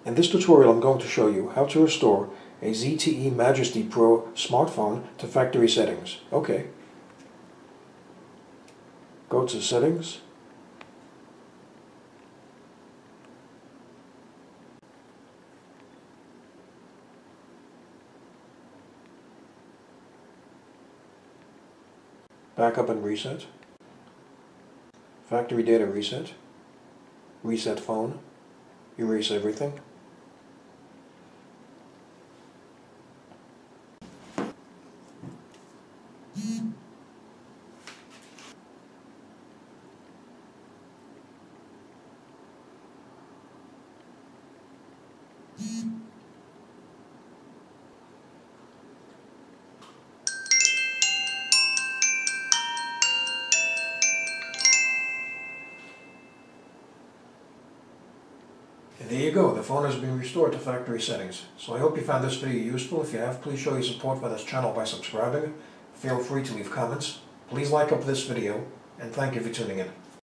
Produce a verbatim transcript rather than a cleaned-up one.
In this tutorial I'm going to show you how to restore a Z T E Majesty Pro smartphone to factory settings. Okay. Go to Settings. Backup and reset. Factory data reset. Reset phone. Erase everything. And there you go, the phone has been restored to factory settings. So I hope you found this video useful. If you have, please show your support for this channel by subscribing. Feel free to leave comments. Please like up this video, and thank you for tuning in.